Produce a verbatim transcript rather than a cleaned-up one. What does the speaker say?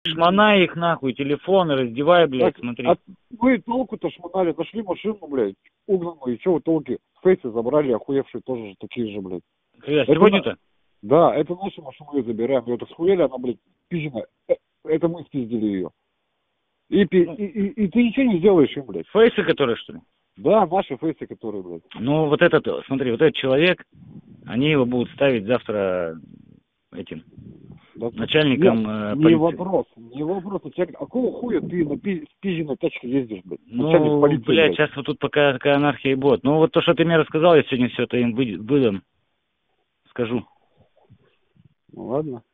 Шмонай их нахуй, телефоны, раздевай, блядь, Так, смотри. а вы толку-то шмонали, нашли машину, блядь, угнанную, и чё вы толки? Фейсы забрали, охуевшие тоже такие же, блядь. Когда, Это сегодня-то? на- Да, это наша машина, мы ее забираем. Ее так схуяли, она, блядь, пизжена. Э, Это мы спиздили ее. И, пи- Ну, и, и, и ты ничего не сделаешь им, блядь. фейсы, которые, что ли? Да, наши фейсы, которые, блядь. Ну, вот этот, смотри, вот этот человек, они его будут ставить завтра этим, Да тут- начальником Нет, э, не полиции. вопрос, не вопрос. А человек, а какого хуя ты на пи- спизженной тачке ездишь, блядь? Ну, Начальник полиции, блядь, блядь. сейчас вот тут пока такая анархия и будет. Ну, вот то, что ты мне рассказал, я сегодня все это им вы- выдам, скажу. Ну ладно.